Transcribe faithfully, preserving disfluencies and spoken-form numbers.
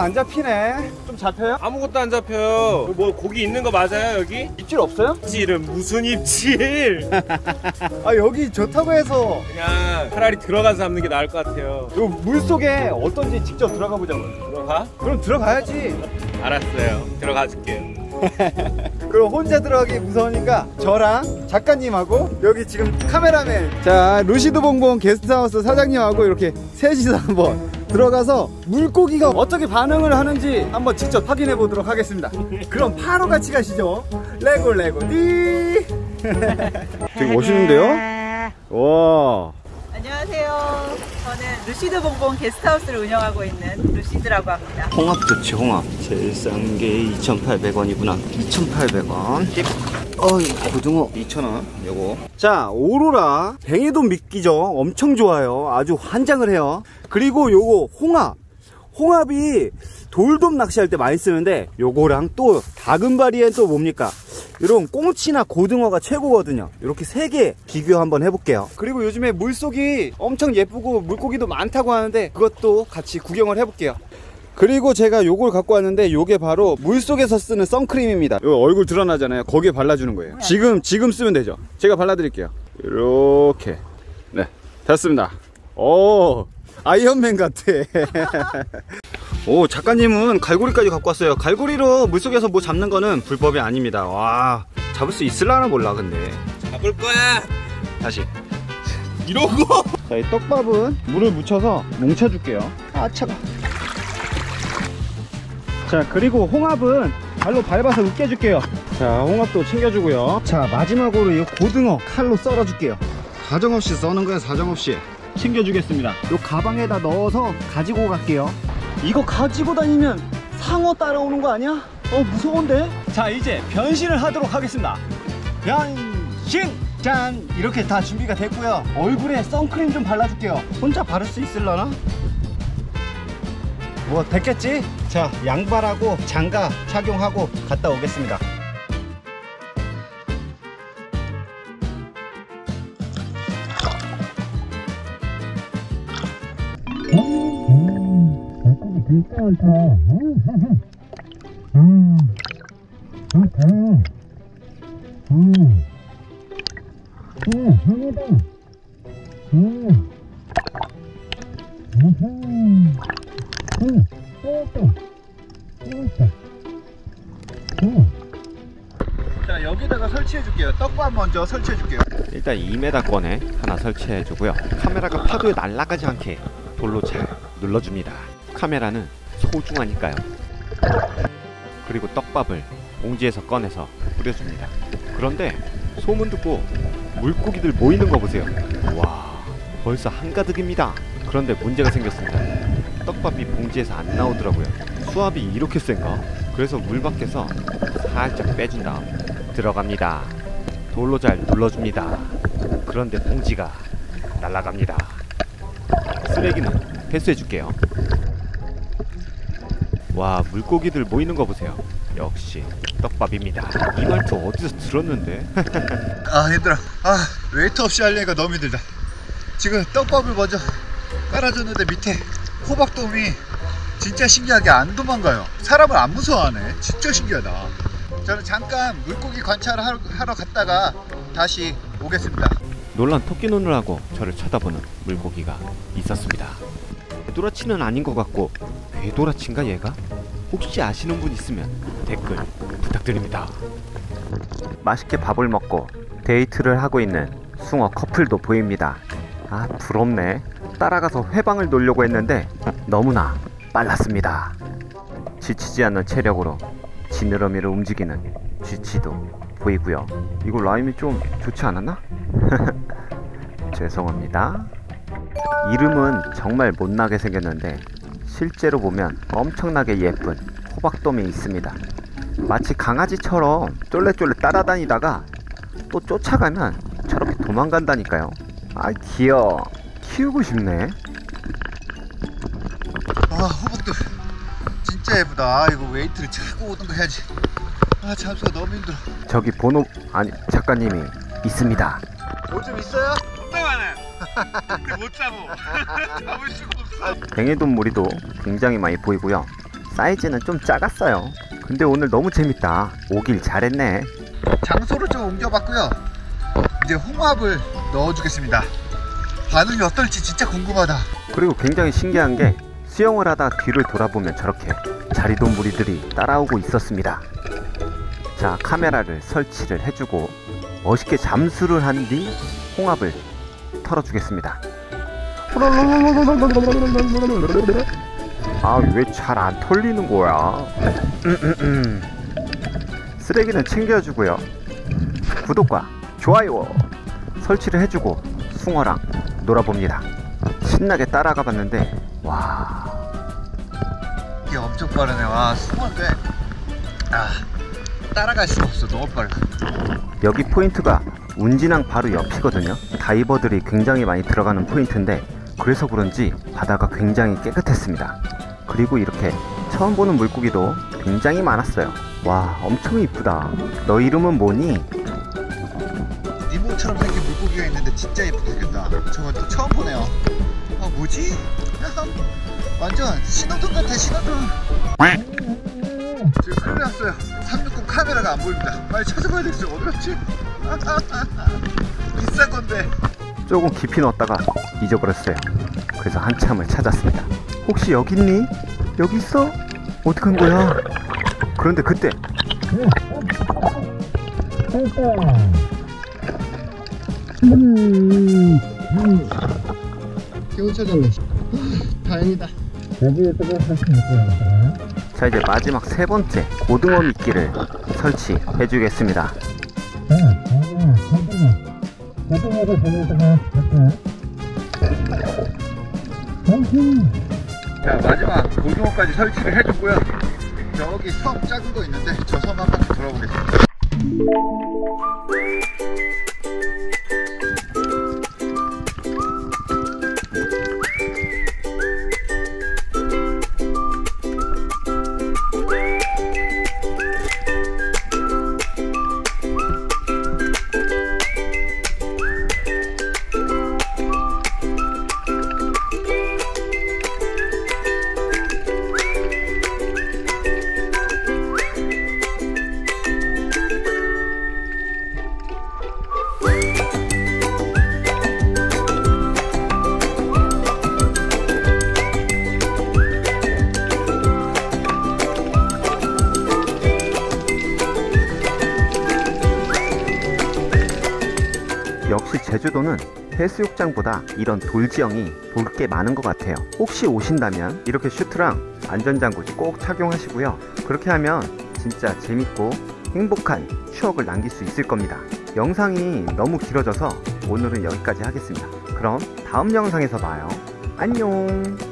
안 잡히네. 좀 잡혀요? 아무것도 안 잡혀요. 뭐 고기 있는 거 맞아요 여기? 입질 없어요? 입질은 무슨 입질? 아 여기 좋다고 해서 그냥 차라리 들어가서 잡는 게 나을 것 같아요. 요 물속에 어떤지 직접 들어가 보자고요. 들어가? 그럼 들어가야지. 알았어요. 들어가 줄게요. 그럼 혼자 들어가기 무서우니까 저랑 작가님하고 여기 지금 카메라맨, 자 루시드 봉봉 게스트하우스 사장님하고 이렇게 셋이서 한번 들어가서 물고기가 어떻게 반응을 하는지 한번 직접 확인해 보도록 하겠습니다. 그럼 바로 같이 가시죠. 레고 레고 디. 되게 멋있는데요? 와. 안녕하세요. 저는 루시드 봉봉 게스트하우스를 운영하고 있는 루시드라고 합니다. 홍합 좋지, 홍합. 제일 싼 게 이천팔백 원이구나. 이천팔백 원. 어이, 고등어 이천 원. 요거. 자, 오로라 뱅에돔 미끼죠. 엄청 좋아요. 아주 환장을 해요. 그리고 요거 홍합. 홍합이 돌돔 낚시할 때 많이 쓰는데 요거랑 또 다금바리엔 또 뭡니까? 이런 꽁치나 고등어가 최고거든요. 이렇게 세 개 비교 한번 해볼게요. 그리고 요즘에 물속이 엄청 예쁘고 물고기도 많다고 하는데 그것도 같이 구경을 해볼게요. 그리고 제가 요걸 갖고 왔는데 요게 바로 물속에서 쓰는 선크림입니다. 요 얼굴 드러나잖아요. 거기에 발라주는 거예요. 지금 지금 쓰면 되죠. 제가 발라드릴게요. 이렇게. 네, 됐습니다. 오, 아이언맨 같아. 오, 작가님은 갈고리까지 갖고 왔어요. 갈고리로 물속에서 뭐 잡는 거는 불법이 아닙니다. 와, 잡을 수 있을라나 몰라. 근데 잡을 거야. 다시 이러고. 자, 이 떡밥은 물을 묻혀서 뭉쳐줄게요. 아, 차가. 자, 그리고 홍합은 발로 밟아서 으깨줄게요. 자, 홍합도 챙겨주고요. 자, 마지막으로 이 고등어 칼로 썰어줄게요. 사정없이 써는 거야. 사정없이 챙겨주겠습니다. 요 가방에다 넣어서 가지고 갈게요. 이거 가지고 다니면 상어 따라오는 거 아니야? 어, 무서운데? 자, 이제 변신을 하도록 하겠습니다. 변신! 짠! 이렇게 다 준비가 됐고요. 얼굴에 선크림 좀 발라줄게요. 혼자 바를 수 있을려나? 뭐 됐겠지? 자, 양발하고 장갑 착용하고 갔다 오겠습니다. 진짜 많다. 음, 좋다. 음, 오, 향이다. 음, 아하, 음, 뜨겁다. 뜨겁다. 음. 자, 여기다가 설치해 줄게요. 떡밥 먼저 설치해 줄게요. 일단 이 미터 권에 하나 설치해 주고요. 카메라가 파도에 날아가지 않게 돌로 잘 눌러줍니다. 카메라는 소중하니까요. 그리고 떡밥을 봉지에서 꺼내서 뿌려줍니다. 그런데 소문 듣고 물고기들 모이는 거 보세요. 와, 벌써 한가득입니다. 그런데 문제가 생겼습니다. 떡밥이 봉지에서 안 나오더라고요. 수압이 이렇게 센가? 그래서 물 밖에서 살짝 빼준 다음 들어갑니다. 돌로 잘 눌러줍니다. 그런데 봉지가 날아갑니다. 쓰레기는 회수해줄게요. 와, 물고기들 모이는 거 보세요. 역시 떡밥입니다. 이 말투 어디서 들었는데? 아, 힘들어. 아, 웨이트 없이 하려니까 너무 힘들다. 지금 떡밥을 먼저 깔아줬는데 밑에 호박돔이 진짜 신기하게 안 도망가요. 사람을 안 무서워하네. 진짜 신기하다. 저는 잠깐 물고기 관찰을 하러, 하러 갔다가 다시 오겠습니다. 놀란 토끼 눈을 하고 저를 쳐다보는 물고기가 있었습니다. 궤도라치는 아닌 것 같고 궤도라치인가 얘가? 혹시 아시는 분 있으면 댓글 부탁드립니다. 맛있게 밥을 먹고 데이트를 하고 있는 숭어 커플도 보입니다. 아, 부럽네. 따라가서 회방을 놓으려고 했는데 너무나 빨랐습니다. 지치지 않는 체력으로 지느러미를 움직이는 쥐치도 보이고요. 이거 라임이 좀 좋지 않았나? 죄송합니다. 이름은 정말 못나게 생겼는데 실제로 보면 엄청나게 예쁜 호박돔이 있습니다. 마치 강아지처럼 쫄래쫄래 따라다니다가 또 쫓아가면 저렇게 도망간다니까요. 아, 귀여워. 키우고 싶네. 아, 호박돔 진짜 예쁘다. 아, 이거 웨이트를 차고 오던 거 해야지. 아, 잠수가 너무 힘들어. 저기 번호 아니 작가님이 있습니다. 뭐 좀 있어요? 존나 많아. 근데 못 잡어. 잡을 수가 없어. 뱅에돔 무리도 굉장히 많이 보이고요. 사이즈는 좀 작았어요. 근데 오늘 너무 재밌다. 오길 잘했네. 장소를 좀 옮겨봤고요. 이제 홍합을 넣어주겠습니다. 반응이 어떨지 진짜 궁금하다. 그리고 굉장히 신기한 게 수영을 하다 뒤를 돌아보면 저렇게 자리돔 무리들이 따라오고 있었습니다. 자, 카메라를 설치를 해주고 멋있게 잠수를 한 뒤 홍합을 털어주겠습니다. 아, 왜 잘 안 털리는 거야? 음, 음, 음. 쓰레기는 챙겨주고요. 구독과 좋아요 설치를 해주고 숭어랑 놀아봅니다. 신나게 따라가 봤는데 와, 이게 엄청 빠르네. 와, 숭어인데 아, 따라갈 수가 없어. 너무 빨라. 여기 포인트가 운진항 바로 옆이거든요. 다이버들이 굉장히 많이 들어가는 포인트인데 그래서 그런지 바다가 굉장히 깨끗했습니다. 그리고 이렇게 처음 보는 물고기도 굉장히 많았어요. 와, 엄청 이쁘다. 너 이름은 뭐니? 니모처럼 생긴 물고기가 있는데 진짜 예쁘게 생겼다. 저건 또 처음 보네요. 아, 뭐지? 완전 신호등 같아. 신호등. 지금 큰일 났어요. 삼백공 카메라가 안 보입니다. 빨리 찾아봐야 되겠어. 어디 갔지? 비싼 건데. 조금 깊이 넣었다가 잊어버렸어요. 그래서 한참을 찾았습니다. 혹시 여기 있니? 여기 있어? 어떡한 거야? 그런데 그때 겨우 찾았네. 다행이다. 자, 이제 마지막 세 번째 고등어 미끼를 설치해 주겠습니다. 자, 마지막 고등어까지 설치를 해줬고요. 저기 섬 작은 거 있는데 저 섬 한 바퀴 돌아보겠습니다. 역시 제주도는 해수욕장보다 이런 돌지형이 볼 게 많은 것 같아요. 혹시 오신다면 이렇게 슈트랑 안전장구 꼭 착용하시고요. 그렇게 하면 진짜 재밌고 행복한 추억을 남길 수 있을 겁니다. 영상이 너무 길어져서 오늘은 여기까지 하겠습니다. 그럼 다음 영상에서 봐요. 안녕.